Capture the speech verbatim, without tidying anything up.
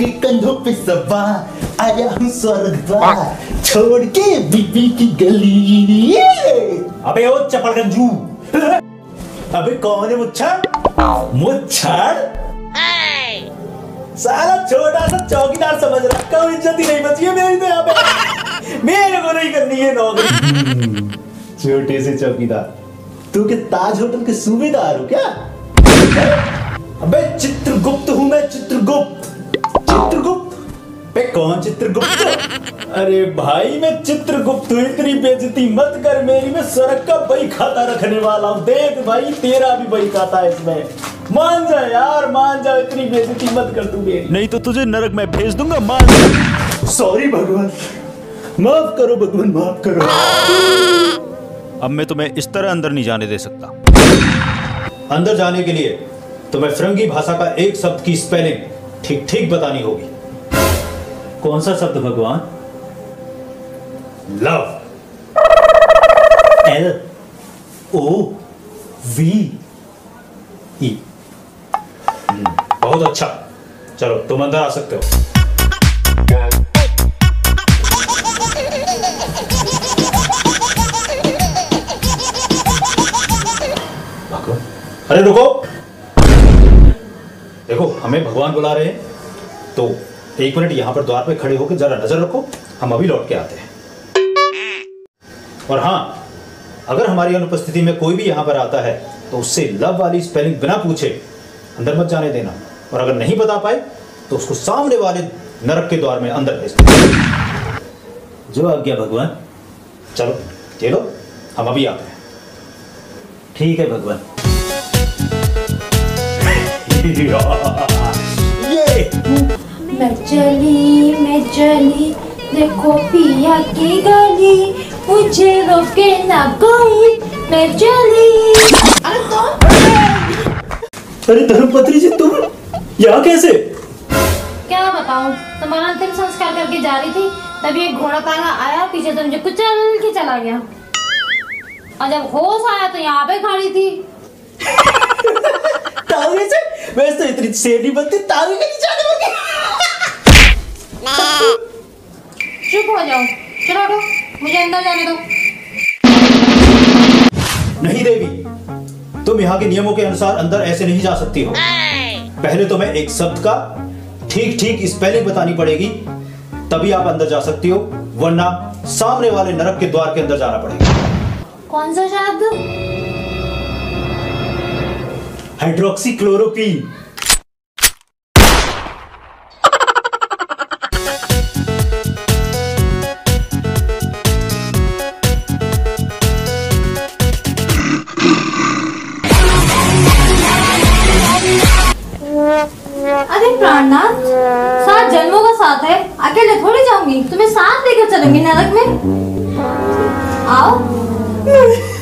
के कंधों पे सवार आया हूँ स्वर्ग द्वार, छोड़ के बीबी की गली। अबे ओ चपड़गंजू, अबे कौन है मुच्छर? मुच्छर साला छोटा सा चौकीदार समझ रखा हूँ, इज्जत ही नहीं बची है मेरी तो यहाँ पे। मेरे को नहीं करनी है नौकरी। छोटे से चौकीदार, तू के ताज होटल के सूबेदार हो क्या? अबे चित्रगुप्त हूँ मैं, चित्रगुप्त। चित्रगुप्त? बे कौन चित्रगुप्त? अरे भाई मैं चित्रगुप्त हूँ, इतनी बेइज्जती मत कर मेरी। मैं सड़क का बही खाता रखने वाला हूँ। देख भाई तेरा भी बही खाता है इसमें। मान जा यार, मान जा, इतनी बेइज्जती मत कर तू मेरी, नहीं तो तुझे नरक में भेज दूंगा। मान जा। सॉरी भगवान, माफ करो भगवान, माफ करो। अब मैं तुम्हें इस तरह अंदर नहीं जाने दे सकता। अंदर जाने के लिए तुम्हें फिरंगी भाषा का एक शब्द की स्पेलिंग ठीक ठीक बतानी होगी। कौन सा शब्द भगवान? Love. L O V E. बहुत अच्छा, चलो तुम अंदर आ सकते हो। अरे रुको, देखो हमें भगवान बुला रहे हैं, तो एक मिनट यहां पर द्वार पे खड़े होकर जरा नजर रखो, हम अभी लौट के आते हैं। और हां, अगर हमारी अनुपस्थिति में कोई भी यहां पर आता है तो उससे लव वाली स्पेलिंग बिना पूछे अंदर मत जाने देना, और अगर नहीं बता पाए तो उसको सामने वाले नरक के द्वार में अंदर भेज देना। जो आज्ञा भगवान। चलो ये लो, हम अभी आते हैं। ठीक है भगवान। ये मैं चली मैं चली देखो पिया की गली, मुझे रोके ना कोई, मैं चली। अरे कौन? अरे धर्मपत्री जी, तुम यहाँ कैसे? क्या बताऊं, तुम्हारा अंतिम संस्कार करके जा रही थी, तभी एक घोड़ा तांगा आया पीछे से मुझे कुचल के चला गया, और जब होश आया तो यहाँ पे खड़ी थी। तांगे से? वैसे तो इतनी सेली बनती, तांगे के नीचे आने लगी। चुप हो जाओ, चलो हटो, मुझे अंदर जाने दो। नहीं देवी, तुम यहाँ के नियमों के अनुसार अंदर ऐसे नहीं जा सकती हो। पहले तुम्हें एक शब्द का ठीक ठीक स्पेलिंग बतानी पड़ेगी, तभी आप अंदर जा सकती हो, वरना सामने वाले नरक के द्वार के अंदर जाना पड़ेगा। कौन सा शब्द? Hydroxychloroquine. अरे प्राणनाथ, सात जन्मों का साथ है, अकेले थोड़ी जाऊंगी, तुम्हें साथ लेकर चलेंगे नरक में। आओ।